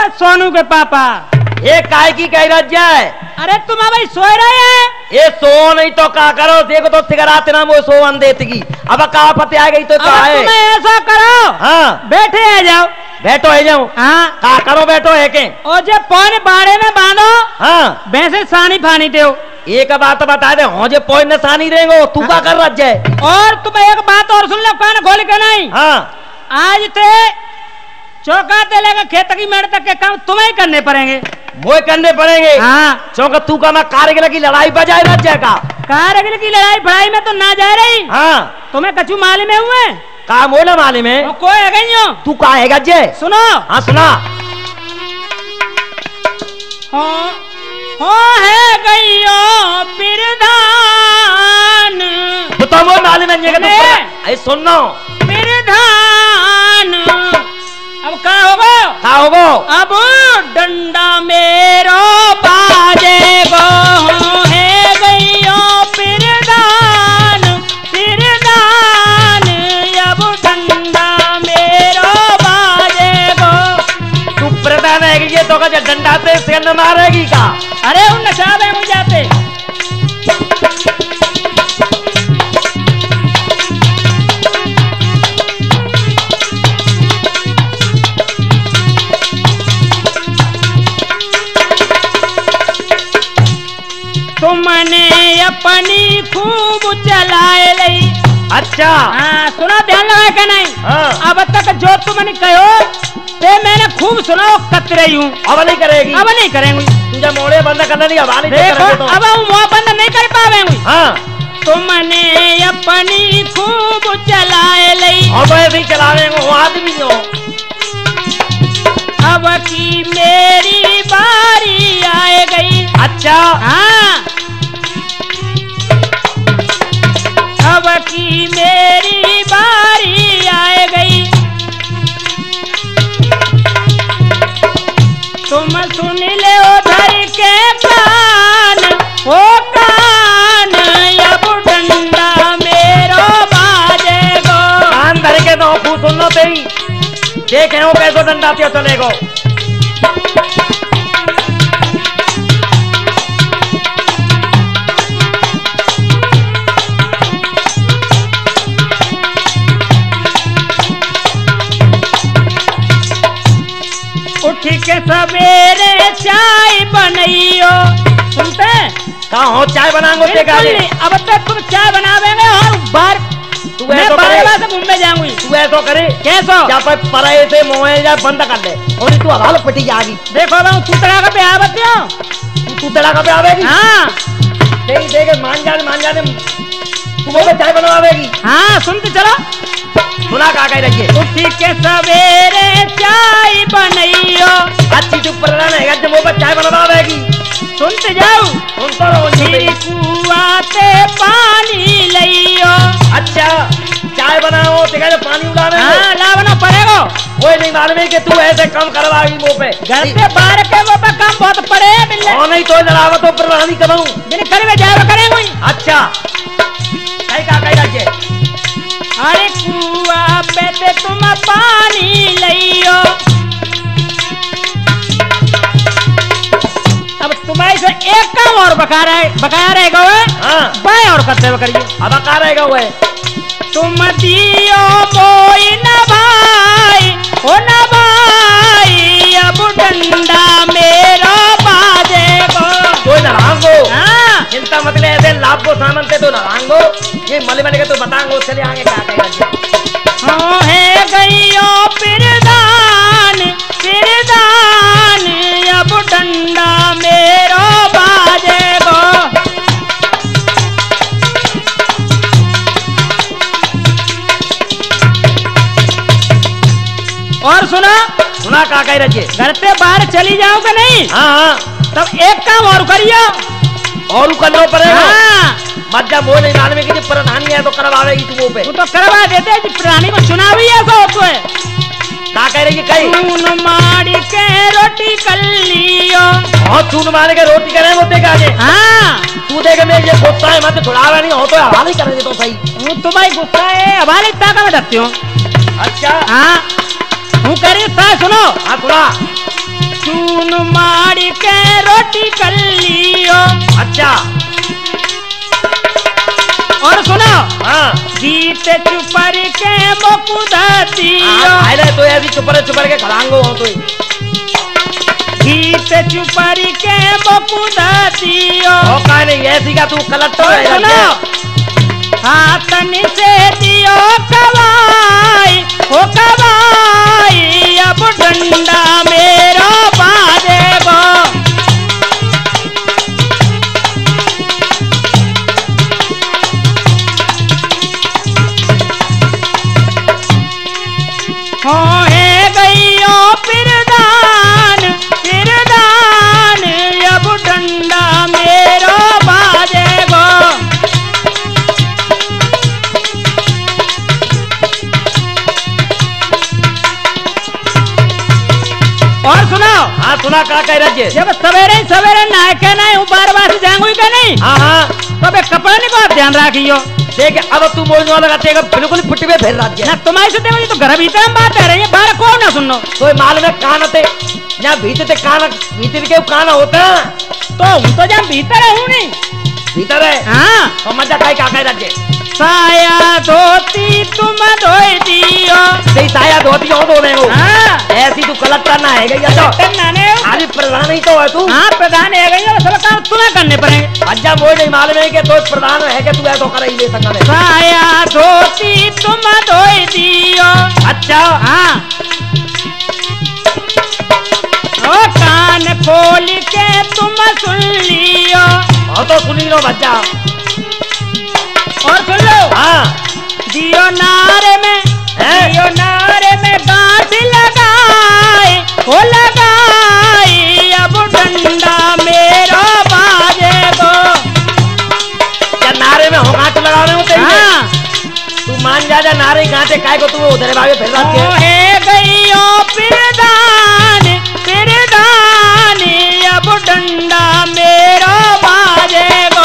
सोनू के पापा। ये काय की कह रहा है? अरे तुम भाई सोए रहे हैं? ये सो नहीं तो का करो, देखो तो सिगरात ना वो सो अंधेतगी। अब का पते आ गई तो का है? तुम्हें ऐसा करो, हाँ बैठे आ जाओ। बैठो है जाऊं? हाँ का करो बैठो है के? और जब पौने बाड़े में बांधो, हाँ वैसे सानी फानी दो। एक बात बता दे, हो जे पोई न सानी देंगो, तू का कर रहा है? और तुम एक बात और सुन लो, कान खोल के नहीं। हाँ आज थे चौका ते लेकर खेत की मेड़ तक के काम तुम्हें ही करने पड़ेंगे। मोए करने पड़ेंगे? हाँ चौका तू का मैं कारीगर की लड़ाई बजाए रह जाएगा। कारगिल की लड़ाई भड़ाई में तो ना जा रही। हाँ तुम्हें कछु मालूम है हुए? का मोला मालूम है? और कोई है गई हो? तू का है गज्जे? सुनो। हाँ सुना। हो है गई हो बिरधान। तो मोए मालूम है सुनो बिरधान। अब क्या होगा? का होगो? अब डंडा मेरो बाजेगो। है गई हो बिरधान बिरधान। अब डंडा मेरो बाजेगो। तू प्रधान है कि ये तो का डंडा से सिंध मारेगी का? अरे उन नचावे मुझे जाते। तुमने अपनी खूब चलाए लई। अच्छा हाँ सुना, ध्यान लगा के नहीं? हाँ। अब तक जो तुमने कहो ते मैंने खूब सुना, कत रही हूँ। अब नहीं करेगी? अब नहीं करेंगे। तुझे मोड़े बंद करना नहीं, अब नहीं देखो करेंगे तो। अब हम मुँह बंद नहीं कर पावेंगे। हाँ तुमने अपनी खूब चलाए लई। अब ऐसे चलावेंगे वो आदमी हो। अब की मेरी बारी आए गई। अच्छा हाँ अब की मेरी बारी आए गई। तुम सुन ले उधर के कान, ओ कान। अब डंडा मेरो बाजेगो। कान धर के तो खूब सुन लो तेरी, देखे हो कैसो डंडा पे चलेगो। उठ के सवेरे चाय बनइयो। सुनते? कहाँ हो चाय बनाओ ते गाले? अब तक तुम चाय बनावेंगे और बार तू मैं ऐसो करे? 12 से मुंबई जाऊंगी। तू ऐसो करे? कैसो? क्या पर पराये से मोबाइल या बंद कर दे और तू हवाल पटी जाएगी। देखो मैं तू तड़ा का पे आवत हो। तू तड़ा का पे आवेगी? हाँ देख मान जाने तू वो चाय बनवावेगी। हाँ सुनते चलो। सुना का कह रही है? उठ के सवेरे चाय बनइयो। अच्छी चुप प्रधान है जब वो चाय बनवावेगी। सुनते जाओ। सुनता रहो। फिर कुआं से पानी लइयो। अच्छा चाय बनाओ तो कहते पानी उड़ावे। हाँ लावना पड़ेगा। कोई नहीं मालूम है कि तू ऐसे कम करवाएगी मुँह पे। घर से बाहर के वो पे काम बहुत पड़े मिलने। और नहीं तो लड़ावा तो प्रधानी कराऊं। बिन करे में जाए करेंगे। अच्छा कह रही है? अरे कुआं पे ते तुम पानी लइयो। अब तुम्हारे से एक काम और बकाया रहेगा। हाँ बाय और करते करिए। अब का रहेगा वो? तुम दियो मोई न भाई, ओ न भाई। अब डंडा मेरो बाजेगो। कोई नारांगो। हाँ चिंता मत ले, ऐसे लाभ को सामंते तो नारांगो। ये मले मले के तो बताएंगे, चले आगे क्या कहेगा। हो है गई ओ बिरदान बिरदान। अब डंडा मेरो बाजेगो। और सुना का कह रही है? घर से बाहर चली जाओगे नहीं? हाँ तब एक काम और करियो। और करना पड़ेगा। हाँ मतलब वो नहीं मालूम है कि प्रधानी है तो करवावेगी तू वो पे। वो तो करवा देते हैं। प्राणी को चुनाव ही ऐसा होता है। का कह रही है? कहीं चून मारी के रोटी कर लियो। और चून मारे के रोटी करे वो देख आगे। हाँ तू देख मैं ये गुस्सा है मत छुड़ावा नहीं हो तो हवाले करेंगे तो सही। वो तुम्हारी गुस्सा है, हमारे ताकत में डरती हूँ। अच्छा हाँ हूँ कह रही था। सुनो। हाँ सुना। चून मारी के रोटी कर लियो। अच्छा और सुनो, हाँ जीत चुपर के मुकुदा दियो। आइले तो ऐसी चुपर के खड़ांगो हो तो जीत चुपर के मुकुदा दियो। ओ का नहीं ऐसी का तू कलेक्टर है। सुनो, हाथन से दियो कवाई, हो कवाई अब डंडा मेरा बाजेगो। हो है गईयो पिरदान, पिरदान अब डंडा मेरा बाजेगो। और सुनो, हाँ सुना का कह रहे जब सवेरे सवेरे नहा के नहीं बार बार जाऊंगी क्या नहीं। हाँ हाँ तो बे कपड़े नहीं को ध्यान रखियो। देख अब तू मोजवा लगाते बिल्कुल पिट में फिर रहा ना तुम्हारी से मुझे तो घर भीतर में बात है रही है, बाहर कौन ना सुनो। तो माल में कान थे यहाँ भीतर कान भीतर के कान होता तो हूँ तो जहाँ भीतर हूँ नहीं भीतर है। हाँ तो मजा का कह रहे साया धोती तुम धोई दियो। सही साया धोती हो दोने को। हाँ ऐसी तू कलेक्टर ना है गई अरे प्रधान ही तो है तू। हाँ प्रधान है गई, सब काम तुम्हें करने पड़ेंगे। अच्छा मोड़ नहीं मालूम है कि तो प्रधान है कि तू ऐसा कर ही ले सकता है। साया धोती तुम धोई दियो। अच्छा हाँ ओ कान खोल के तुम सुन लियो। और तो सुनी लो बच्चा। और सुन लो, हाँ दियो नारे में, दियो नारे में गांठ लगाए, हो लगाई अब डंडा मेरा बाजेगो। क्या नारे में हो गांठ लगाने होते हैं? हाँ तू मान जा नारे गांठे काय को तू उधर भागे फिर रात के है गईयो पिरदान, पिरदान अब डंडा मेरा बाजेगो।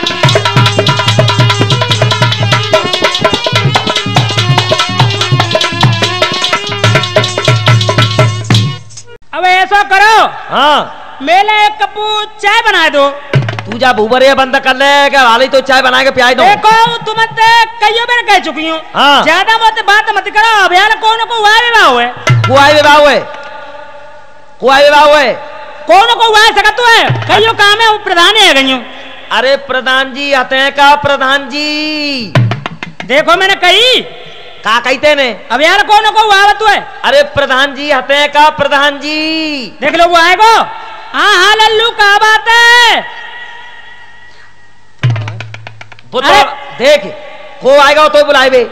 अब ऐसा करो, हाँ मेले एक कप चाय बना दो। तू जा बुबरे बंद कर ले क्या वाली तो चाय बना के पिया दो। देखो तुम कईयों बार कह चुकी हूँ, हाँ। ज्यादा बात मत करो। अभियान कौन को हुआ विवाह हुए, कुआई विवाह हुए, कुआई विवाह हुए कौन को हुआ सकत तो है। कईयों काम है वो प्रधान है गई। अरे प्रधान जी आते हैं का प्रधान जी। देखो मैंने कही का कहते ने अभियान कौन को हुआ तो है। अरे प्रधान जी आते हैं का प्रधान जी। देख लो वो आएगो। हाँ हाँ लल्लू का बात है। वो तो देख को आएगा तो बुलाए बे।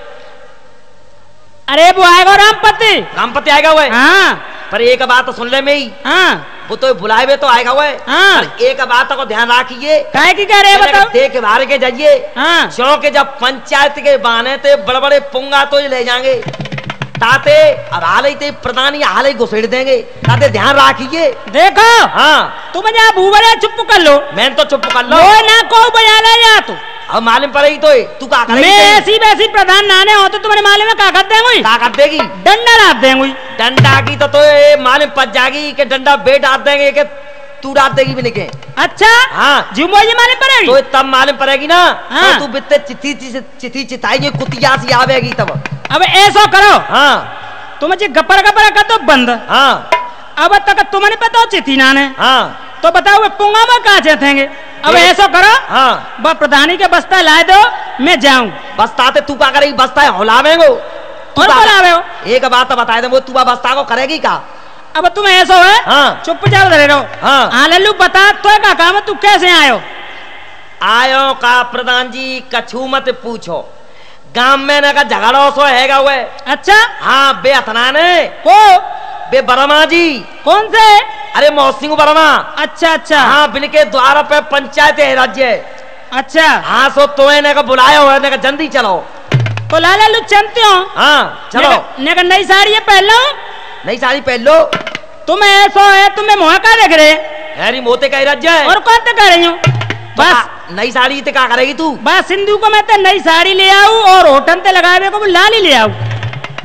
अरे वो आएगा रामपति, रामपति आएगा वो। हाँ पर एक बात तो सुन ले मेरी। हाँ वो तो बुलाए बे तो आएगा वो। हाँ। पर एक बात को ध्यान रखिए। काहे की कह रहे हैं बताओ। देख बाहर के जाइए। हाँ क्योंकि जब पंचायत के बहाने थे बड़े बड़े पुंगा तो ले जाएंगे ताते अब हाल ही प्रधान ही हाल ही घुसेड़ देंगे। ताते ध्यान रखिए। देखो हाँ तुम जहाँ भूबरे चुप कर लो। मैं तो चुप कर लो। वो ना को बजा ले जा तू। अब मालूम पड़ेगी तो तू का करेगी। मैं ऐसी वैसी प्रधान नाने हो तो तुम्हारे माले में क्या कर देंगे। का कर देगी डंडा डाल देंगे। डंडा की तो ये मालूम पड़ जाएगी कि डंडा बेट डाल देंगे कि तू डाल देगी भी नहीं। अच्छा हाँ जुम्मो ये मालूम पड़ेगी तो तब मालूम पड़ेगी ना। हाँ। तो तू बित्ते चिथी चिताई कुतिया सी आवेगी तब। अब ऐसा करो। हाँ तुम जी गपर गपर कर दो बंद। हाँ अब तक तुम्हें पता हो चिथी नाने। हाँ तो बताओ वे पुंगा में कहा चेतेंगे। अब ऐसा करो। हाँ बस प्रधानी के बस्ता लाए दो, मैं जाऊं। बस्ता ते तू का करेगी बस्ता है हौलावेंगो। और बोलावे हो। एक बात बता दे वो तू बस्ता को करेगी का। अब तुम ऐसा है हाँ चुपचाप रहे रहो। हाँ हाँ लल्लू बता तो का काम है, तू कैसे आयो। आयो का प्रधान जी कछू मत पूछो। गांव में ना का झगड़ो सो हैगा हुए। अच्छा हाँ बे अथना ने को बे बर्मा जी। कौन से। अरे मौसिंग वर्मा। अच्छा अच्छा हाँ बिन के द्वार पे पंचायत है राज्य। अच्छा हाँ सो तो ने का बुलाया हुआ ने का जल्दी चलो। तो लाला लू चलते हो। हाँ चलो। नेका नई साड़ी है पहन लो। नई साड़ी पहन लो। तुम ऐसा है तुम्हें मुँह का देख रहे। अरे मोते का राज्य है। और कौन तक कर रही हूँ बस नई साड़ी ते क्या करेगी तू। बस सिंधु को मैं ते नई साड़ी ले आऊं और होटल ते लगावे को लाली ले आऊं।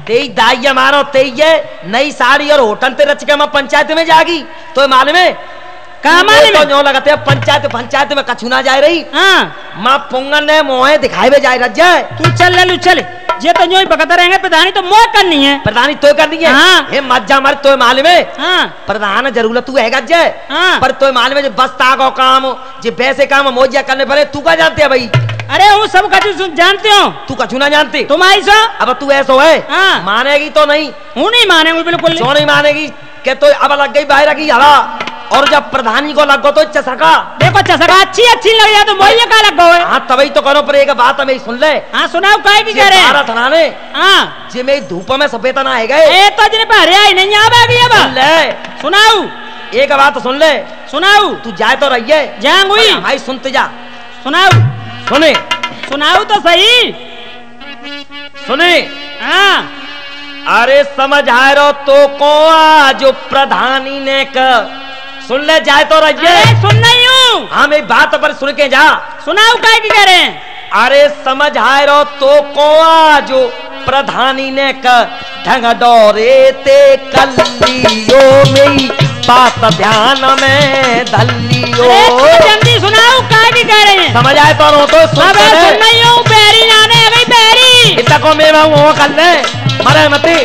तेई दाइया मारो तेई नई साड़ी और होटल ते रच के मैं पंचायत में जागी तो मालूम है मालूम तो न्यो लगते है पंचायत में कछु ना जाए रही हाँ माँ पुंगन ने मोहे दिखाए में जाए रज जाए तू चल ले लू चल ये तो न्यो ही बकते रहेंगे प्रधानी तो मोह करनी है प्रधानी तो करनी है हाँ। हे मज्जा मर तो मालूम है हाँ प्रधान जरूरत तू है गज हाँ। पर तो मालूम है जो बस ताको काम जे वैसे काम मोजिया करने पड़े तू क्या जानते है भाई अरे वो सब कछु जानते हो तू कछु ना जानती तुम आई सो अब तू ऐसा है हाँ। मानेगी तो नहीं हूँ नहीं मानेंगे बिल्कुल क्यों नहीं मानेगी के तो अब लग गई बाहर की हवा और जब प्रधानी को लग गो तो चसका देखो चसका अच्छी लग जाए तो मोहिया का लग गए हाँ तभी तो करो पर एक बात हमें सुन ले हाँ सुनाओ काहे की कह रहे हैं थाने हाँ जे में धूप में सफेद ना है गए ए तो जिन्हें पहरे आई नहीं आवेगी अब ले सुनाओ एक बात सुन ले सुनाओ तू जाए तो रहिए जाऊंगी भाई सुनते जा सुनाओ सुने सुनाओ तो सही सुने हाँ अरे समझ आए रो तो को जो प्रधानी ने कर सुन ले जाए तो रहिए अरे सुन नहीं हूँ हाँ मेरी बात पर सुन के जा सुनाओ काहे की कह रहे हैं अरे समझ आए रो तो को जो प्रधानी ने कर ढंग डोरे ते कलियो मेरी बात ध्यान में धलियो जल्दी सुनाओ काहे की कह रहे हैं समझ आए तो रो तो सुन नहीं हूँ बैरी नाने गई बैरी इतना को मैं वो कर ले मरे मती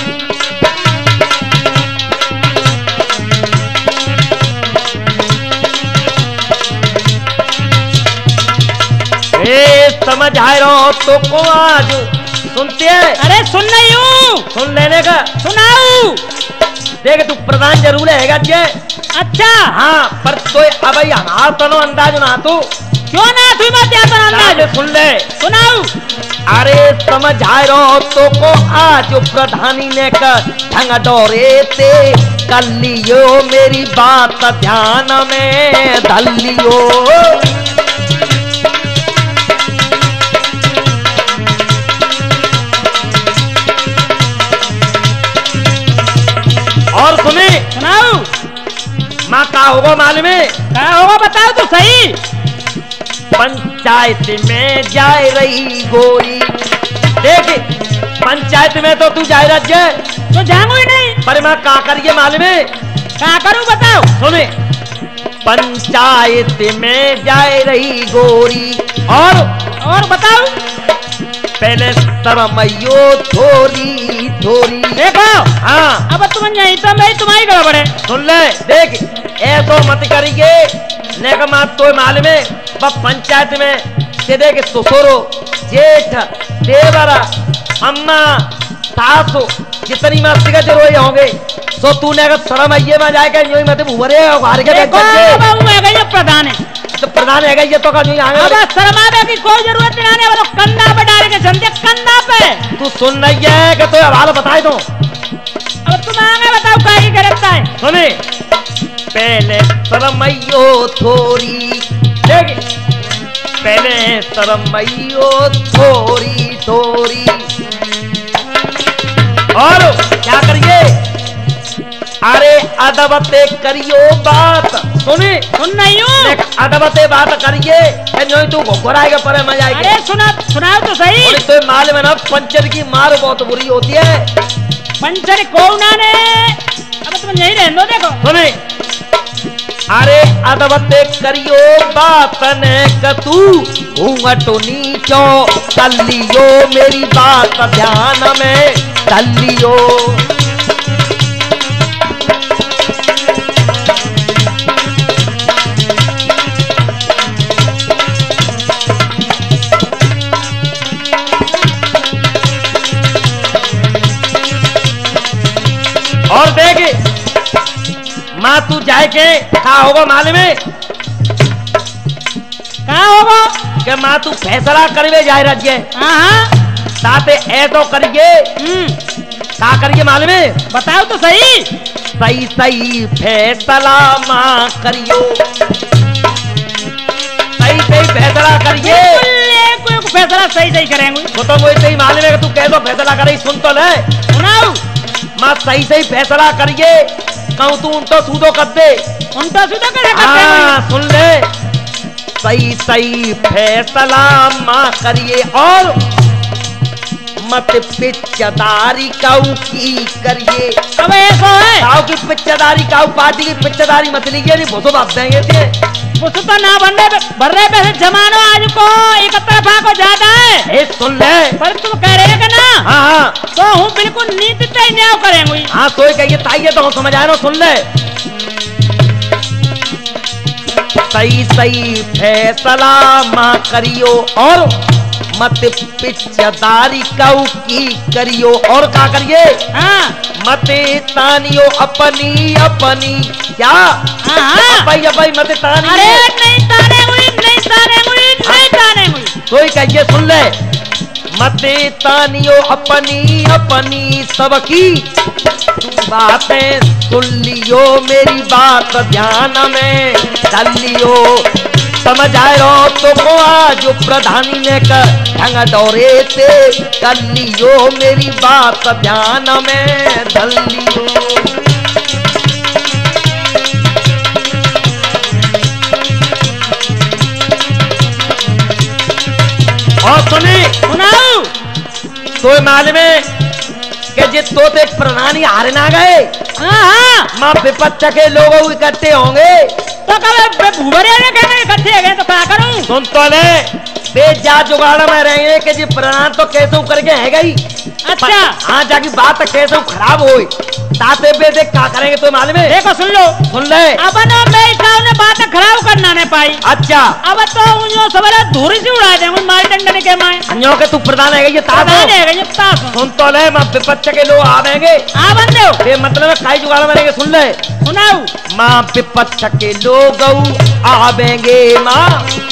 समझ आए रो तो को आज सुनते है अरे सुन नहीं हूँ सुन लेने का सुनाओ देख तू प्रधान जरूर है जे अच्छा हाँ पर तो अब हमारा तनो अंदाज ना तू क्यों ना तू बात या पर अंदाज सुन ले सुनाओ अरे समझ आए रो तो को आज प्रधानी ने कर ढंग डोरे ते कलियो मेरी बात ध्यान में धलियो और सुने सुनाओ माँ का होगा मालूम है क्या होगा बताओ तो सही पंचायत में जाए रही गोरी देख पंचायत में तो तू जाए रहा तो जाऊंगा ही नहीं पर मैं का करिए मालूम है क्या करूं बताओ सुने पंचायत में जाए रही गोरी और बताओ पहले शरमयो थोड़ी थोड़ी देखो हाँ अब तुम यही तो मैं तुम्हारी गड़बड़ है सुन ले देख ऐसो मत करिए नेक मात तो मालूम है पंचायत में से देख ससुरो जेठ देवरा अम्मा सासु जितनी मस्ती का जरूरी होंगे तो तूने अगर शर्म आइए में जाएगा यूं ही मत भूरे हार के प्रधान है तो प्रधान है ये तो कहीं आगे अब शर्माने की कोई जरूरत नहीं है वो कंधा पे डाल के झंडे कंधा पे तू सुन नहीं है कि तो हवाला बताए दो अब तुम आगे बताओ क्या ही करता है सुने पहले शरमयो थोड़ी देख पहले शरमयो थोड़ी थोड़ी और क्या करिए अरे अदबते करियो बात सुने सुन नहीं हूँ अदबते बात करिए तू घोराएगा पर मजा आएगा अरे सुनाओ तो सही तो माल में ना पंचर की मार बहुत बुरी होती है पंचर कोना ने अब तुम यही रहने दो देखो सुने अरे अदबते करियो बात ने कतू घूंघटो नीचो तलियो मेरी बात ध्यान में तलियो और देख माँ तू जाए के क्या होगा मालूम है क्या होगा कि माँ तू फैसला करवे जाए राज्य साथे ए तो करिए क्या करिए मालूम है बताओ तो सही सही सही फैसला माँ करियो सही सही फैसला करिए कोई फैसला सही सही करेंगे वो तो वैसे ही मालूम है कि तू कैसे फैसला करे सुन तो ले सुनाओ माँ सही सही फैसला करिए कहूँ तू उल्टो सूदो कर दे उल्टा सीधा करे सुन ले सही सही फैसला माँ करिए और मत पिच्चदारी काऊ की करिए। अब ऐसा है काऊ की पिच्चदारी, काऊ पार्टी की पिच्चदारी मत लीजिए, नहीं भोसो बाप देंगे थे। कुछ तो ना भर रहे पैसे जमानो आज को एक तरफा को ज्यादा है। ए सुन ले, पर तुम कह रहे ना हाँ हाँ तो हूँ बिल्कुल नीति तय न्याय करेंगे। हाँ तो ही कहिए ताइए तो हम समझ आए ना। सुन ले, सही सही फैसला माँ करियो और मत पिच्चदारी काऊ की करियो। और क्या करिए? हाँ मत तानियो अपनी अपनी। क्या? हाँ भाई भाई मत तानियो। अरे नहीं ताने हुई, नहीं ताने हुई, नहीं ताने हुई। तो ही कहिए सुन ले, मत तानियो अपनी अपनी सबकी बातें सुन लियो, मेरी बात ध्यान में डाल लियो। समझ आए रो तो को आज प्रधानी ने ढंग दौरे से कर लियो, मेरी बात ध्यान में डाल लियो। और सुनी सुनाओ तो मालूम है कि जे तो एक प्रधानी हारे ना गए। हाँ माँ विपक्ष के लोग इकट्ठे होंगे तो कब भूबरे ने कहने इकट्ठे गए तो क्या करूं? सुन तो ले, वे जा जुगाड़ में रहेंगे कि जी प्रधान तो कैसे करके है गई। अच्छा हाँ जाकी बात कैसे खराब हो ताते पे देख क्या करेंगे तो मालूम है। देखो सुन लो, सुन ले, अब ना मैं ने बात खराब करना नहीं पाई। अच्छा अब तो उन्हों सबरे धूरी से उड़ा देंगे मार डंडने के माए। अन्यों के तू प्रधान है ये ताको। प्रधान है ये ताको। सुन तो ले, माँ विपक्ष के लोग आवेंगे। आ बंदे हो ये मतलब काई जुगाड़ में रहेंगे। सुन ले, सुनाओ माँ विपक्ष के लोग आवेंगे माँ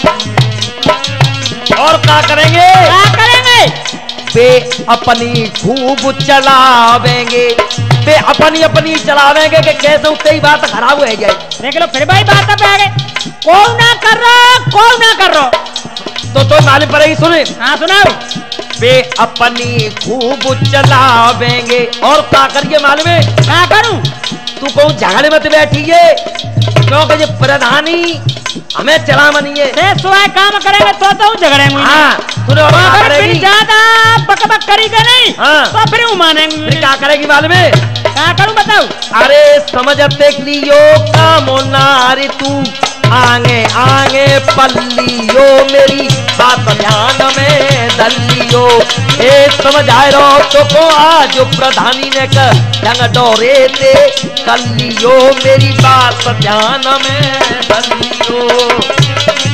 और क्या करेंगे? क्या करेंगे? वे अपनी खूब चलावेंगे, वे अपनी अपनी चलावेंगे कि कैसे उतनी ही बात खराब हो जाए। देख लो फिर भाई बात पे आ गए। कौन ना कर रहा, कौन ना कर रहा तो मालूम पड़ेगी। सुने, हाँ सुनाओ। वे अपनी खूब चलावेंगे और क्या करिए मालूम है? क्या करूं? तू को झगड़े मत बैठिए, क्योंकि ये प्रधानी हमें चला मनिए। सुबह काम करेंगे तो झगड़ेंगे। हाँ सुनो, अगर फिर ज्यादा बकबक करेगा नहीं हाँ तो फिर मानेंगे। फिर क्या करेगी मालूम है? क्या करूं बताओ? अरे समझ देख लियो कामो नारी तू आगे आगे पल्लियो, मेरी बात ध्यान में दलियो। ए समझ आए रो तो को आज प्रधानी ने ढंग डोरे ते कर लियो, मेरी बात ध्यान में दलियो।